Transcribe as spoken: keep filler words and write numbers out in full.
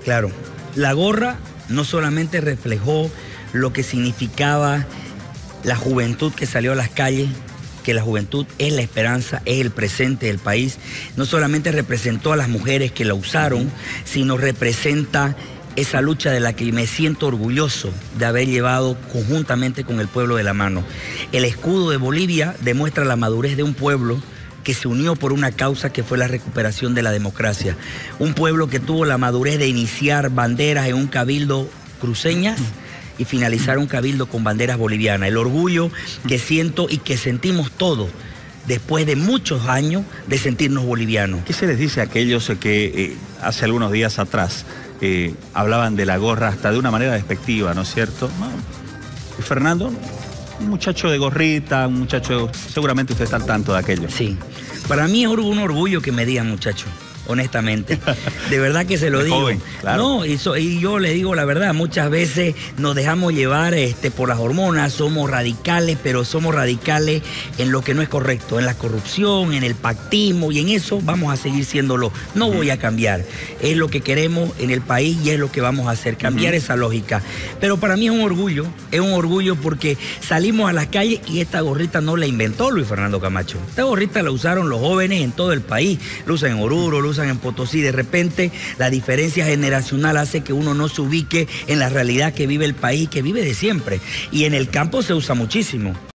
Claro, la gorra no solamente reflejó lo que significaba la juventud que salió a las calles, que la juventud es la esperanza, es el presente del país, no solamente representó a las mujeres que la usaron, sino representa esa lucha de la que me siento orgulloso de haber llevado conjuntamente con el pueblo de la mano. El escudo de Bolivia demuestra la madurez de un pueblo que se unió por una causa que fue la recuperación de la democracia. Un pueblo que tuvo la madurez de iniciar banderas en un cabildo cruceñas y finalizar un cabildo con banderas bolivianas. El orgullo que siento y que sentimos todos después de muchos años de sentirnos bolivianos. ¿Qué se les dice a aquellos que eh, hace algunos días atrás eh, hablaban de la gorra hasta de una manera despectiva, ¿no es cierto? No. Y Fernando, un muchacho de gorrita, un muchacho... Seguramente usted está al tanto de aquello. Sí. Para mí es un orgullo que me digan, muchacho, honestamente. De verdad que se lo digo. Joven, claro. No, y, so, y yo le digo la verdad, muchas veces nos dejamos llevar este, por las hormonas, somos radicales, pero somos radicales en lo que no es correcto, en la corrupción, en el pactismo, y en eso vamos a seguir siéndolo. No uh-huh. voy a cambiar. Es lo que queremos en el país y es lo que vamos a hacer, cambiar uh-huh. esa lógica. Pero para mí es un orgullo, es un orgullo porque salimos a las calles y esta gorrita no la inventó Luis Fernando Camacho. Esta gorrita la usaron los jóvenes en todo el país. Lo usan en Oruro, lo usan en Potosí. De repente la diferencia generacional hace que uno no se ubique en la realidad que vive el país, que vive de siempre, y en el campo se usa muchísimo.